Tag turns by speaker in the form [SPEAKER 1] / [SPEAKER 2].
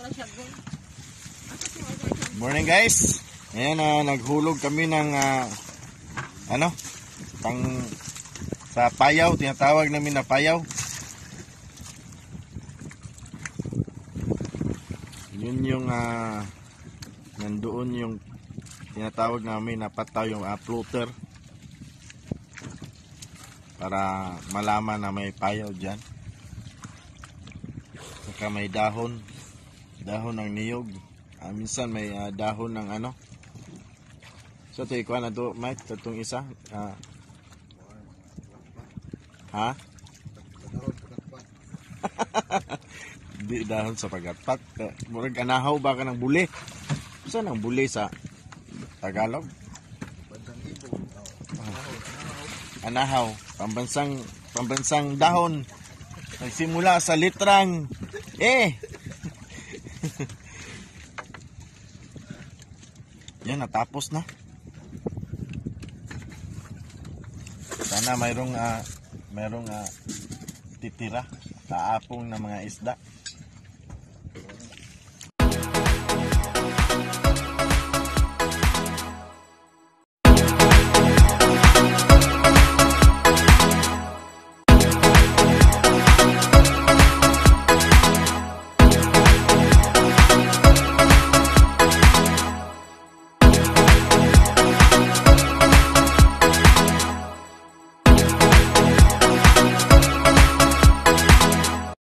[SPEAKER 1] Morning guys. Ngayon naghulog kami ng sa payaw, tinatawag namin na payaw. Yun yung nandoon yung tinatawag namin na pataw, yung floater, para malaman na may payaw dyan. Saka may dahon ng niyog. Minsan may dahon ng so ito ikuha na to, Mike, itong isa. Di dahon sa pagatpat. Murag anahaw ba ka ng buli? Saan ang buli sa Tagalog? Anahaw, pambansang dahon. Nagsimula sa litrang yan, natapos na. Sana mayroong titira, taapong na mga isda.